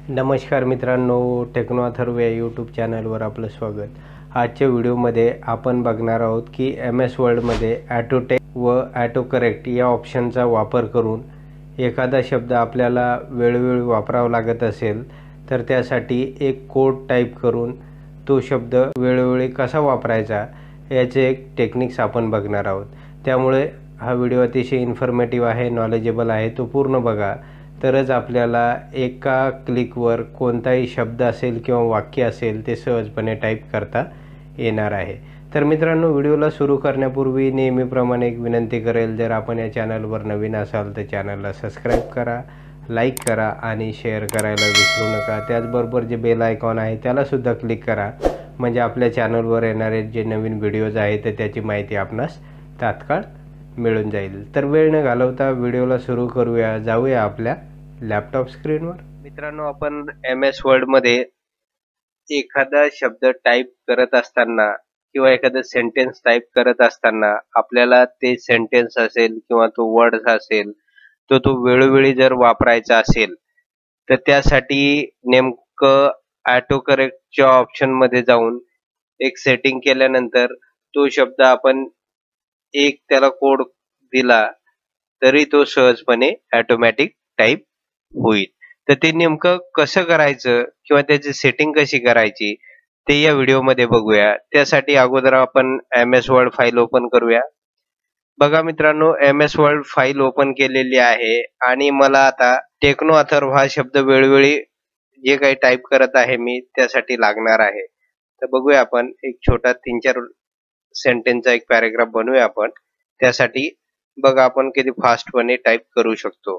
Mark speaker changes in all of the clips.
Speaker 1: नमस्कार मित्रांनो, टेक्नो अथर्व या यूट्यूब चॅनलवर आपलं स्वागत. आजच्या व्हिडिओमध्ये आपण बघणार आहोत की MS वर्डमध्ये ॲटोटेक व ॲटो करेक्ट या ऑप्शनचा वापर करून एखादा शब्द आपल्याला वेळोवेळी वापरावा लागत असेल तर त्यासाठी एक कोड टाईप करून तो शब्द वेळोवेळी कसा वापरायचा याचे एक टेक्निक्स आपण बघणार आहोत. त्यामुळे हा व्हिडिओ अतिशय इन्फॉर्मेटिव्ह आहे, नॉलेजेबल आहे. तो पूर्ण बघा, तरच आपल्याला एका क्लिकवर कोणताही शब्द असेल किंवा वाक्य असेल ते सहजपणे टाईप करता येणार आहे. तर मित्रांनो, व्हिडिओला सुरू करण्यापूर्वी नेहमीप्रमाणे एक विनंती करेल, जर आपण या चॅनलवर नवीन असाल तर चॅनलला सबस्क्राईब करा, लाईक करा आणि शेअर करायला विसरू नका. त्याचबरोबर जे बेल आयकॉन आहे त्यालासुद्धा क्लिक करा, म्हणजे आपल्या चॅनलवर येणारे जे नवीन व्हिडिओज आहेत तर त्याची माहिती आपणास तात्काळ मिळून जाईल. तर वेळ न घालवता व्हिडिओला सुरू करूया. जाऊया आपल्या लॅपटॉप स्क्रीनवर. मित्रांनो, आपण MS वर्डमध्ये एखादा शब्द टाईप करत असताना किंवा एखादं सेंटेन्स टाईप करत असताना आपल्याला ते सेंटेन्स असेल किंवा तो वर्ड असेल तो वेळोवेळी जर वापरायचा असेल तर त्यासाठी नेमकं ऑटो करेक्टच्या ऑप्शनमध्ये जाऊन एक सेटिंग केल्यानंतर तो शब्द आपण एक त्याला कोड दिला तरी तो सहजपणे ऑटोमॅटिक टाईप होईल. तर ते नेमकं कसं करायचं किंवा त्याची सेटिंग कशी करायची ते या व्हिडिओमध्ये बघूया. त्यासाठी अगोदर आपण MS वर्ड फाईल ओपन करूया. बघा मित्रांनो, MS वर्ड फाईल ओपन केलेली आहे आणि मला आता टेक्नो अथर्व हा शब्द वेळोवेळी जे काही टाईप करत आहे मी त्यासाठी लागणार आहे. तर बघूया, आपण एक छोटा 3-4 सेंटेन्सचा एक पॅराग्राफ बनवूया आपण. त्यासाठी बघा आपण किती फास्टपणे टाईप करू शकतो.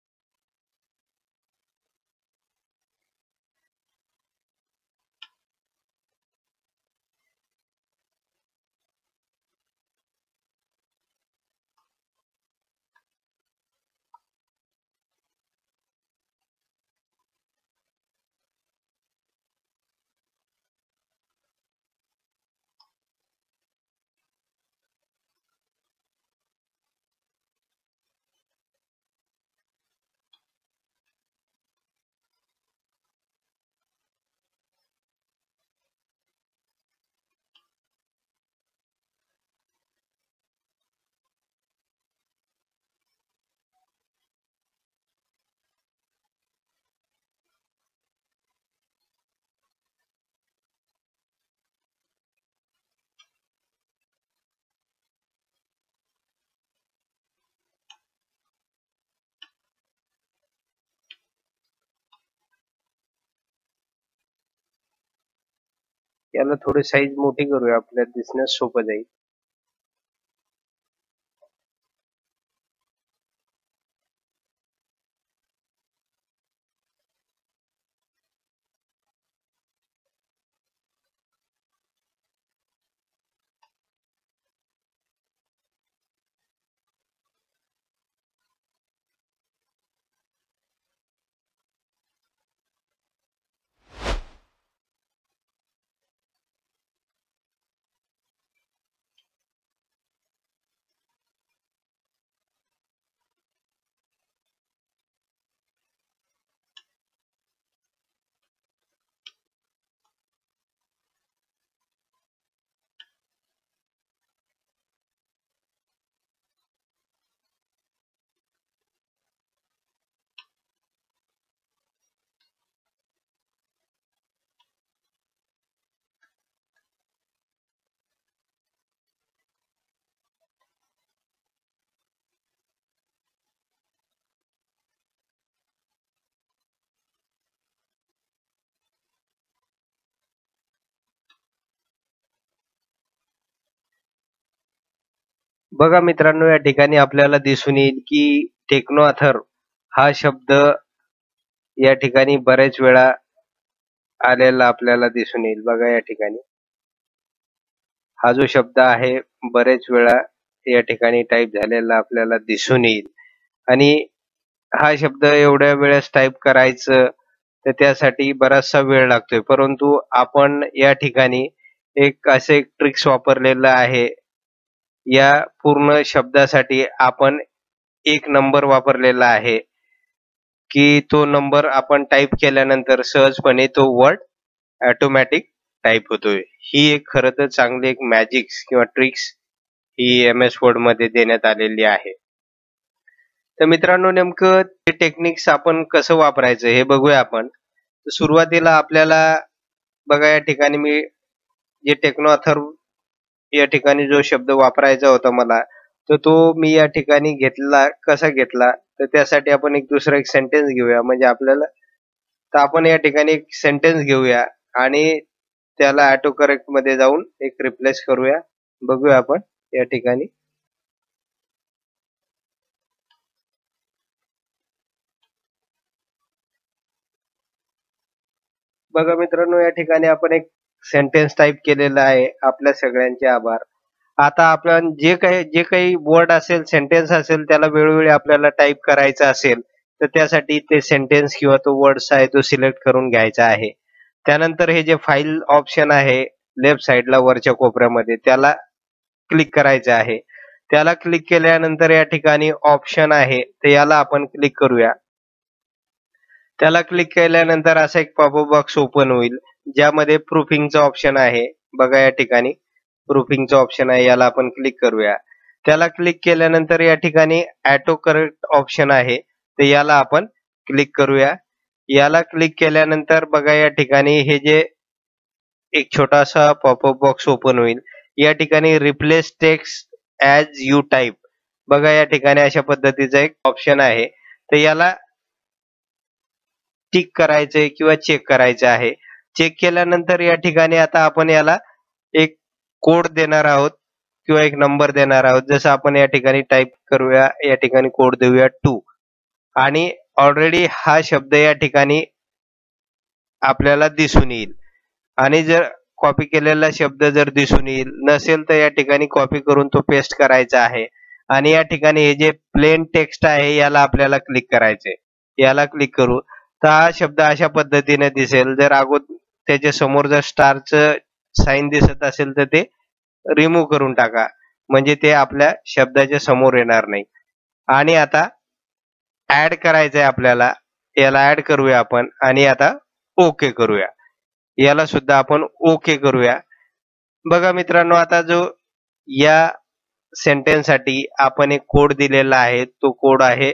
Speaker 1: याला थोडी साईज मोठी करूया, आपल्याला दिसण्यास सोपं जाईल. बघा मित्रांनो, या ठिकाणी आपल्याला दिसून येईल की टेक्नो अथर्व हा शब्द या ठिकाणी बरेच वेळा आलेला आपल्याला दिसून येईल. बघा, या ठिकाणी हा जो शब्द आहे बरेच वेळा या ठिकाणी टाईप झालेला आपल्याला दिसून येईल. आणि हा शब्द एवढ्या वेळेस टाईप करायचं तर त्यासाठी बराचसा वेळ लागतोय, परंतु आपण या ठिकाणी एक असे ट्रिक्स वापरलेलं आहे. या पूर्ण शब्दासाठी आपण एक नंबर वापरलेला आहे की तो नंबर आपण टाईप केल्यानंतर सहजपणे तो वर्ड ऑटोमॅटिक टाईप होतोय. ही एक खरं तर चांगली एक मॅजिक्स किंवा ट्रिक्स ही MS वर्ड मध्ये देण्यात आलेली आहे. तर मित्रांनो, नेमकं ते टेक्निक्स आपण कसं वापरायचं हे बघूया आपण. तर सुरुवातीला आपल्याला बघा, या ठिकाणी मी जे टेक्नो अथर्व या ठिकाणी जो शब्द वापरायचा होता मला, तर तो मी या ठिकाणी घेतला. कसा घेतला? तर त्यासाठी आपण दुसरा एक सेंटेन्स घेऊया. म्हणजे आपल्याला, तर आपण या ठिकाणी एक सेंटेन्स घेऊया आणि त्याला ऑटो करेक्ट मध्ये जाऊन एक रिप्लेस करूया. बघूया आपण या ठिकाणी. बघा मित्रांनो, या ठिकाणी आपण एक सेंटेन्स टाइप केलेला आहे. आपल्या सगळ्यांचे आभार. आता आपण जे काही वर्ड असेल, सेंटेन्स असेल, त्याला वेळोवेळी आपल्याला टाइप करायचं असेल, तर त्यासाठी ते सेंटेन्स किंवा तो वर्ड्स आहे तो सिलेक्ट करून घ्यायचा आहे. त्यानंतर हे जे फाईल ऑप्शन आहे लेफ्ट साइडला वरच्या कोपऱ्यामध्ये, त्याला क्लिक करायचं आहे. त्याला क्लिक केल्यानंतर या ठिकाणी ऑप्शन आहे, तर याला आपण क्लिक करूया. त्याला क्लिक केल्यानंतर असा एक पॉपअप बॉक्स ओपन होईल, ज्यामध्ये प्रूफिंगचा ऑप्शन आहे. बघा या ठिकाणी प्रूफिंगचा ऑप्शन आहे, याला आपण क्लिक करूया. त्याला क्लिक केल्यानंतर या ठिकाणी ऑटो करेक्ट ऑप्शन आहे, तर याला आपण क्लिक करूया. याला क्लिक केल्यानंतर बघा या ठिकाणी हे जे एक छोटासा पॉपअप बॉक्स ओपन होईल. या ठिकाणी replace text as you type, बघा या ठिकाणी अशा पद्धतीचा एक ऑप्शन आहे. तर याला टिक करायचंय किंवा चेक करायचं आहे. चेक केल्यानंतर या ठिकाणी आता आपण याला एक कोड देणार आहोत किंवा एक नंबर देणार आहोत. जसं आपण या ठिकाणी टाइप करूया, या ठिकाणी कोड देऊया 2 आणि ऑलरेडी हा शब्द या ठिकाणी आपल्याला दिसून येईल. आणि जर कॉपी केलेला शब्द जर दिसून येईल नसेल, तर या ठिकाणी कॉपी करून तो पेस्ट करायचा आहे. आणि या ठिकाणी हे जे प्लेन टेक्स्ट आहे याला आपल्याला क्लिक करायचंय. याला क्लिक करू तर हा शब्द अशा पद्धतीने दिसेल. जर अगोदर त्याच्या समोर जर स्टारचं साइन दिसत असेल तर ते रिमूव्ह करून टाका, म्हणजे ते आपल्या शब्दाच्या समोर येणार नाही. आणि आता ऍड करायचंय आपल्याला, याला ऍड करूया आपण आणि आता ओके करूया. याला सुद्धा आपण ओके करूया. बघा मित्रांनो, आता जो या सेंटेन्स साठी आपण एक कोड दिलेला आहे, तो कोड आहे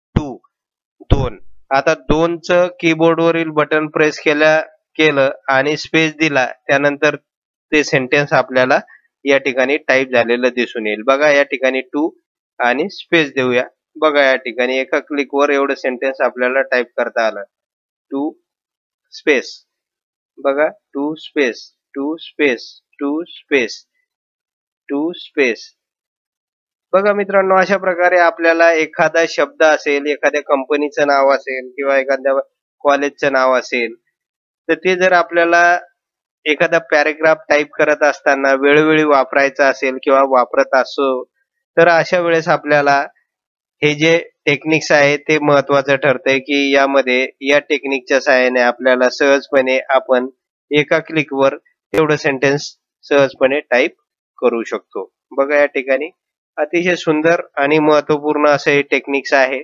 Speaker 1: 2. आता 2चं कीबोर्डवरील बटन प्रेस केलं आणि स्पेस दिला, त्यानंतर ते सेंटेन्स आपल्याला या ठिकाणी टाइप झालेलं दिसून येईल. बघा या ठिकाणी 2 आणि स्पेस देऊया. बघा या ठिकाणी एका क्लिकवर एवढं सेंटेन्स आपल्याला टाइप करता आलं. 2 स्पेस, बघा 2 स्पेस 2 स्पेस 2 स्पेस 2 स्पेस. बघा मित्रांनो, अशा प्रकारे आपल्याला एखादा शब्द असेल, एखाद्या कंपनीचं नाव असेल किंवा एखाद्या कॉलेजचं नाव असेल, तर ते जर आपल्याला एखादा पॅराग्राफ टाइप करत असताना वेळोवेळी वापरायचा असेल किंवा वापरत असो, तर अशा वेळेस आपल्याला हे जे टेक्निक्स आहे ते महत्वाचं ठरतंय, की यामध्ये या टेक्निकच्या सहाय्याने आपल्याला सहजपणे आपण एका क्लिकवर तेवढं सेंटेन्स सहजपणे टाइप करू शकतो. बघा या ठिकाणी अतिशय सुंदर आणि महत्वपूर्ण असे टेक्निक्स आहे.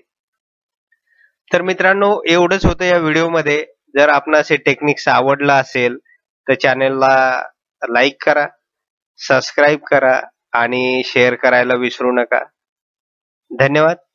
Speaker 1: तर मित्रांनो, एवढंच होतं या व्हिडिओमध्ये. जर आपणास हे टेक्निक्स आवडला असेल तर चॅनलला लाईक करा, सबस्क्राईब करा आणि शेअर करायला विसरू नका. धन्यवाद.